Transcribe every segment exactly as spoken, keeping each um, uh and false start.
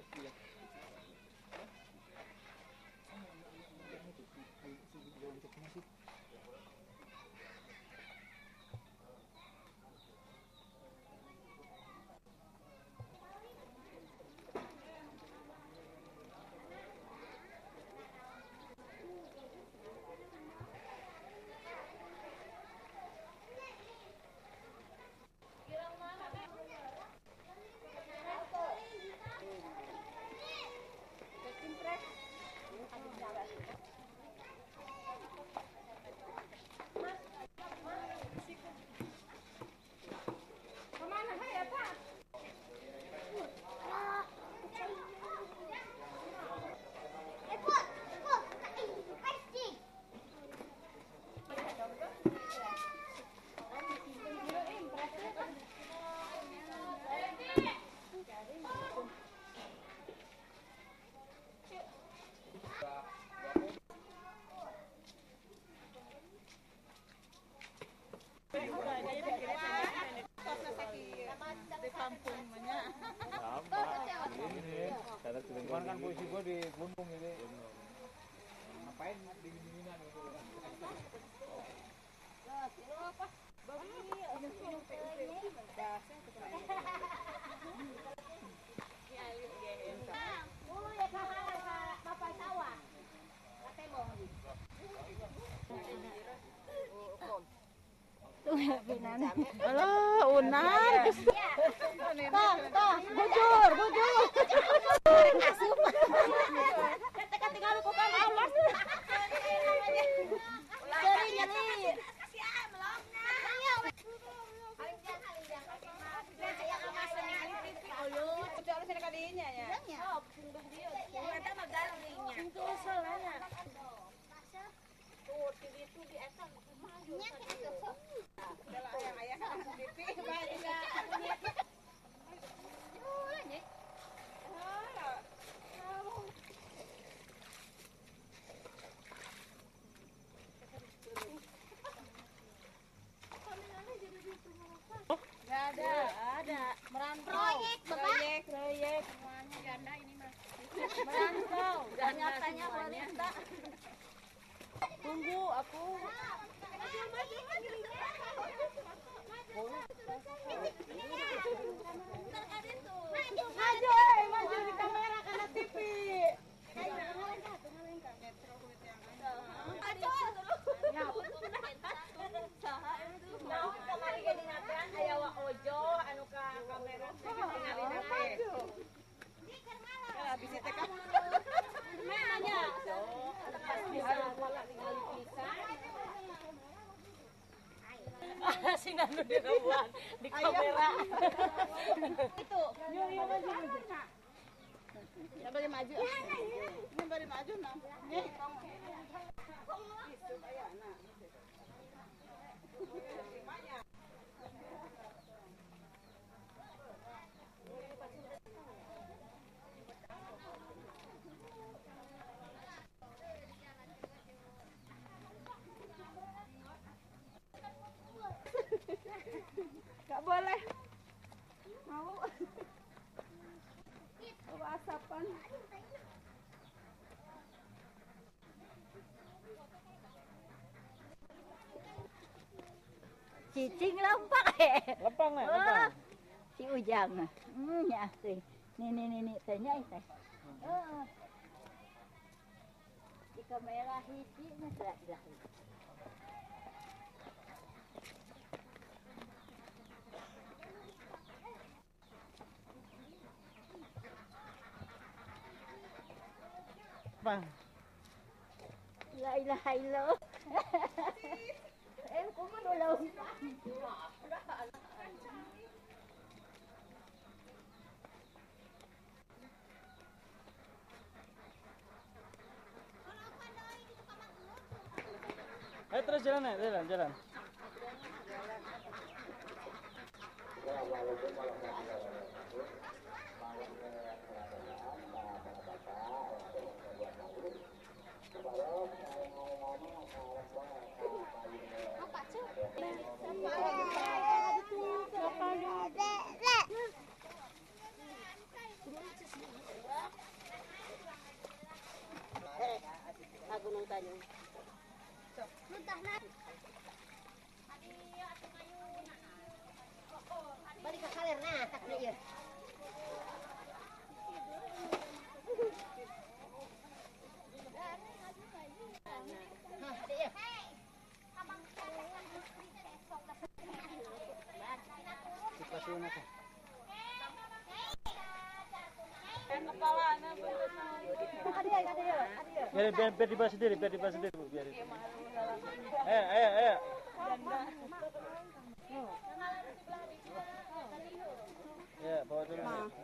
Cuman kan posisi gua di gunung ini. Ngapain dingin-dinginan gitu. Alah, unan. Tah, tah, bujur, bujur. Asup. Kata tinggal ku kan alas. Nyeri, nyeri. Kasih ah melongna. Ayo. Halinjang, halinjang. Aya kemasan ningali T V ulun. Coba sini ka dinya nya. Oh, pindah dia. Eta mah galerinya. Itu salahnya. Tuh, T V itu di eta maju. Nya kitu. Kalau ayah-ayah T V bae enggak punya. Oh, nya. Ada, ada. Merantau. Proyek, proyek, proyek. Semuanya ganda ini mah. Merantau. Nyatanya wanita. Tunggu aku. Maju, maju, maju. Maju, eh, maju di kamera karena T V. Sinan di ruang di kamera. Itu. Yo maju maju. Ya balik maju. Ini balik maju nah. Nih. Itu aya nah. Gak boleh. Mau. Mau asapan. Cicing lempang eh. Lempang nih, lempang. Si Ujang. Hmm, ya sih. Nih nih nih nih tanya teh. Heeh. Di kamera hiji nya lah. Bang. La ilaha illallah. Eh, kok mana ulaw? Ayo terus jalan ya, jalan, jalan. Nah, tak ya. Biar, biar, biar dibahas sendiri, biar dibahas sendiri, Bu. Biar itu. Ayo, ayo, ayo. Ya, bawa dulu.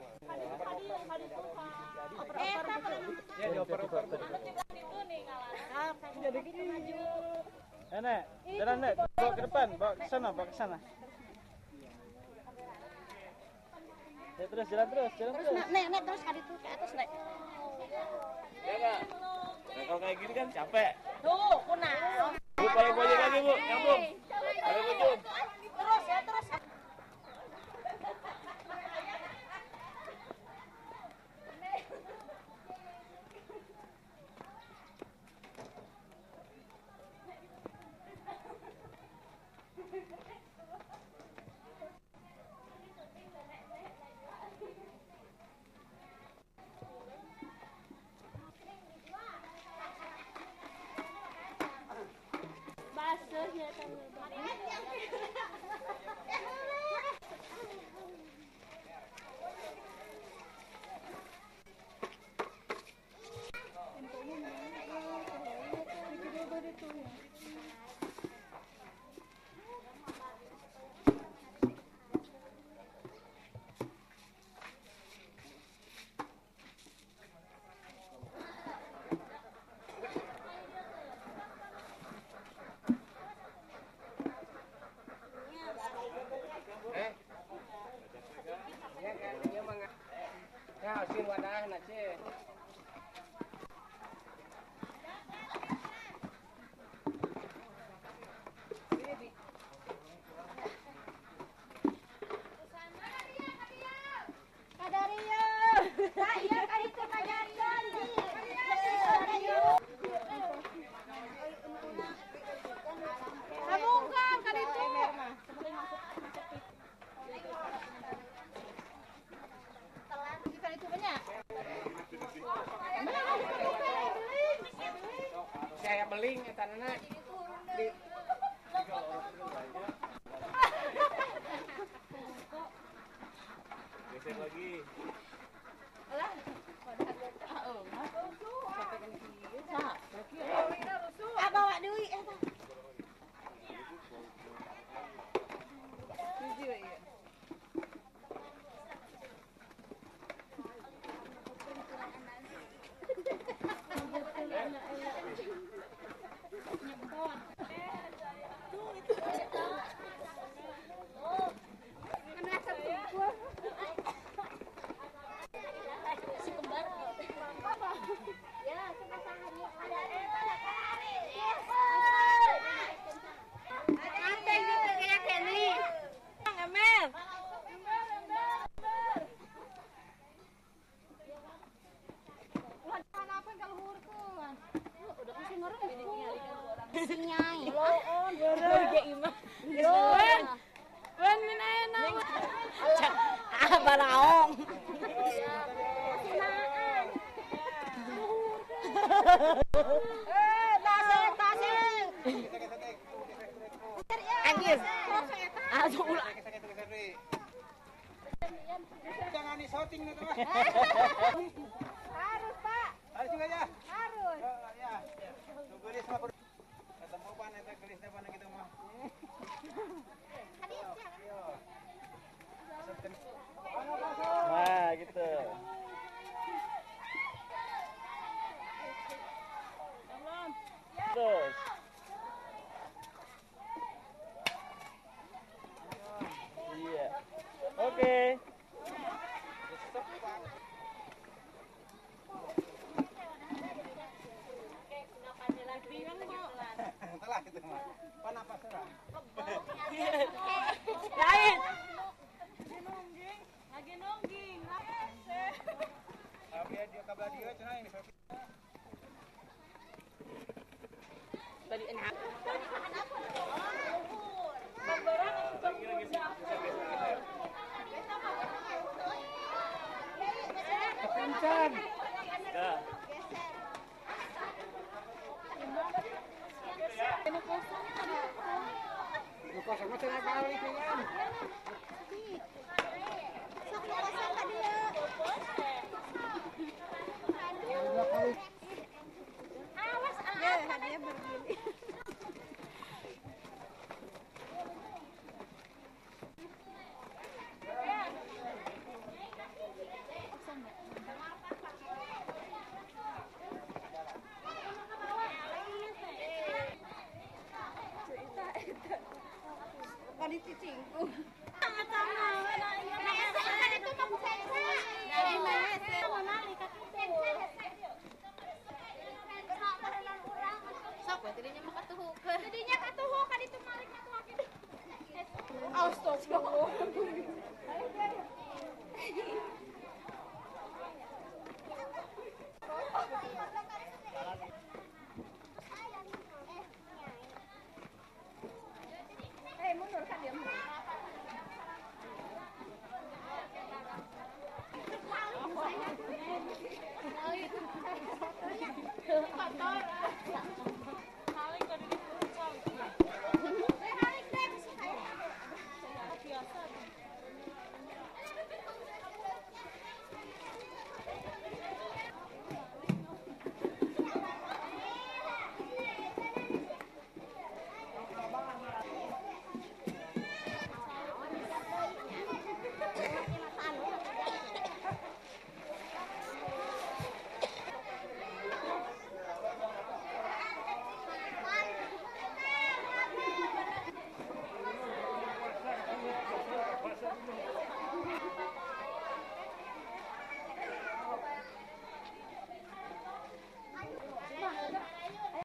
Ya, dioper-oper. Eh, Nek, jalan, Nek. Bawa ke depan, bawa ke sana, bawa ke sana. Ya, terus, jalan terus, jalan terus. Nek, nek terus kali itu ke atas, nek. Ya, Kak. Nah, kalau kayak gini kan capek. Tuh, kunang. Bu, paling bojek lagi, Bu. Nyambung. Paling ujung. Terus ya, terus. Ya, asin wadah na ce. Kadario. Saya kali itu kajarian. Bukan kali itu. Kali itu banyak. Saya beling eta nana. Di Geser lagi. Ah, bawa duit eta. Nyai. Loon, bener. Loon. Wen minaena. Ah, baraong. Eh, tasik, tasik. Anjir. Aduh ulah. jangan di shooting na to. Harus, Pak. Harus juga ya. Harus. Ya. Tunggu dia sama ketemu pan eta gelis depan kita mah. Nah, gitu. Terus. Iya. Oke. Telah itu mah. Pan apa serang? Lain. Lagi nongging. Tapi dia kabar dia cenah ini. Balik enak. Lagi lagi. Kosong macam apa kali kan? Sok kosong ka dia. Awas ah. Ya, dia berdiri. Kali cicingku. Sama-sama. Nah, itu mau saya. Dari mana sih? Mana lihat itu. Sok tadinya mah katuhukeun. Tadinya katuhukeun itu malik katuhukeun. Astagfirullah.